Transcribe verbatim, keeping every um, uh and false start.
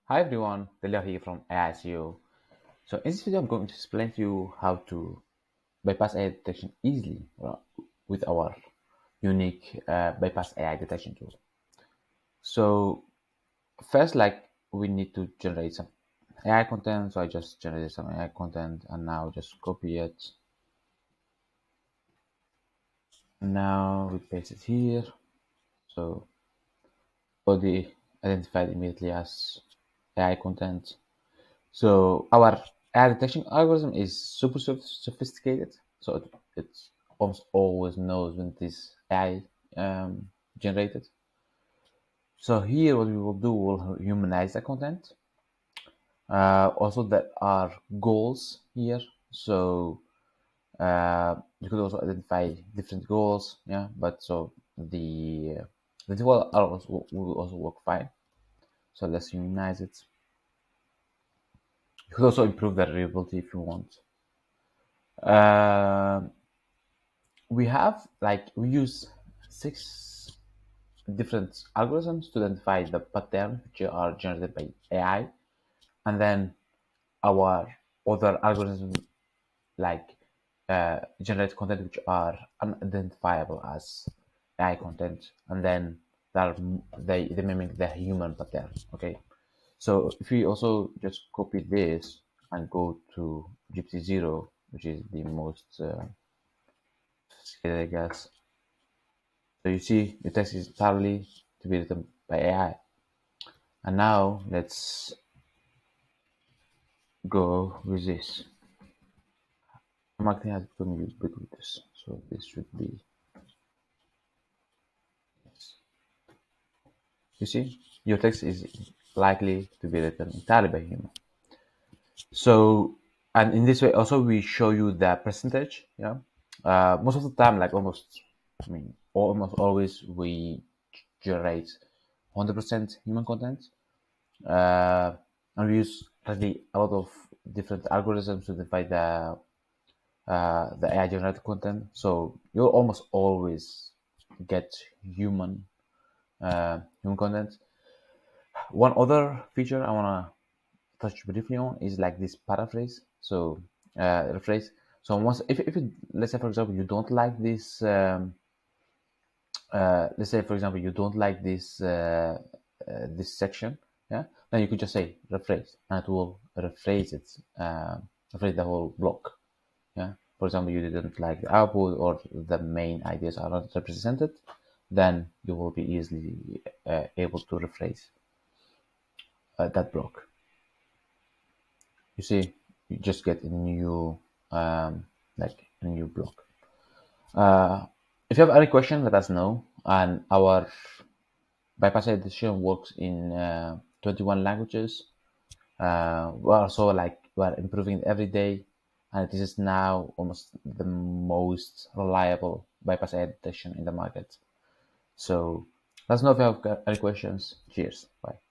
Hi everyone, Delia here from AISEO. So in this video, I'm going to explain to you how to bypass A I detection easily uh, with our unique uh, bypass A I detection tool. So first, like we need to generate some A I content. So I just generated some A I content and now just copy it. Now we paste it here. So body identified immediately as A I content. So our ad detection algorithm is super sophisticated. So it, it almost always knows when it is A I um, generated. So here what we will do, we'll humanize the content. Uh, also there are goals here. So uh, you could also identify different goals. Yeah, but so the, uh, the default also, will also work fine. So let's humanize it. You could also improve the reliability if you want. Uh, we have like we use six different algorithms to identify the patterns which are generated by A I, and then our other algorithms like uh, generate content which are unidentifiable as A I content, and then they're, they they mimic the human pattern. Okay, so if we also just copy this and go to Gptzero, which is the most uh, I guess. So you see the text is thoroughly to be written by A I. And now let's go with this. Marketing has become ubiquitous, so this should be yes. You see, your text is likely to be written entirely by human. So, and in this way also we show you the percentage. Yeah, uh, most of the time, like almost, I mean, almost always we generate one hundred percent human content. Uh, and we use really a lot of different algorithms to divide the uh, the A I generated content. So you'll almost always get human uh, human content. One other feature I wanna touch briefly on is like this paraphrase. So uh, rephrase. So once if if it, let's say for example you don't like this. Um, uh, let's say for example you don't like this uh, uh, this section, yeah, then you could just say rephrase and it will rephrase it, uh, rephrase the whole block. Yeah, for example you didn't like the output or the main ideas are not represented, then you will be easily uh, able to rephrase uh, that block. You see, you just get a new um, like a new block. uh, if you have any question, let us know. And our bypass edition works in uh, twenty-one languages. Uh, we're also like we're improving every day, and this is now almost the most reliable bypass edition in the market. So let us know if you have any questions. Cheers. Bye.